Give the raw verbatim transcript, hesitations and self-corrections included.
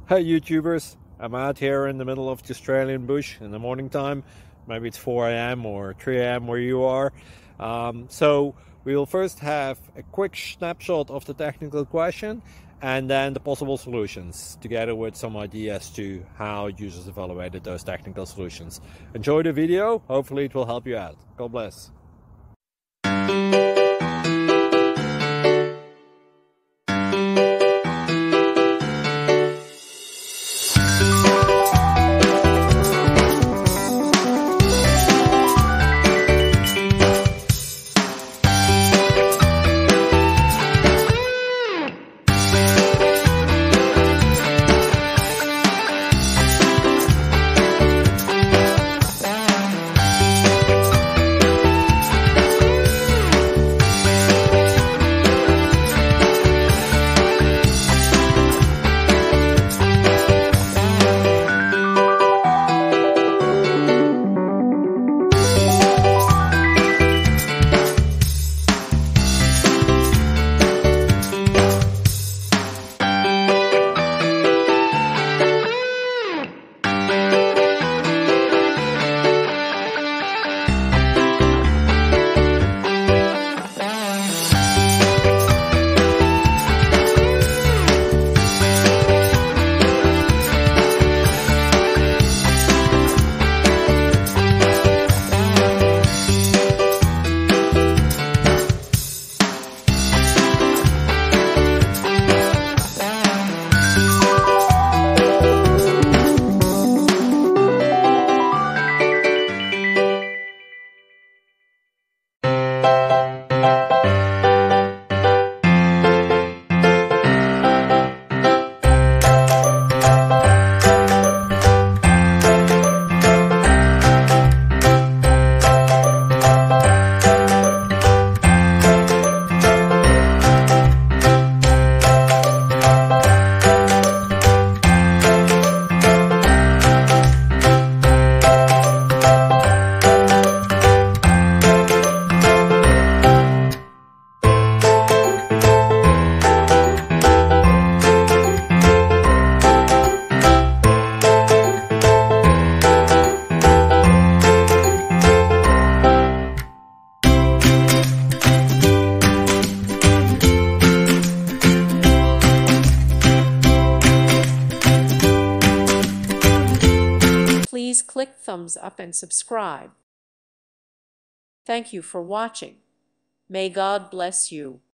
Hey YouTubers, I'm out here in the middle of the Australian bush in the morning time. Maybe it's four A M or three A M where you are. Um, so we'll first have a quick snapshot of the technical question and then the possible solutions, together with some ideas to how users evaluated those technical solutions. Enjoy the video, hopefully it will help you out. God bless. Please click thumbs up and subscribe. Thank you for watching. May God bless you.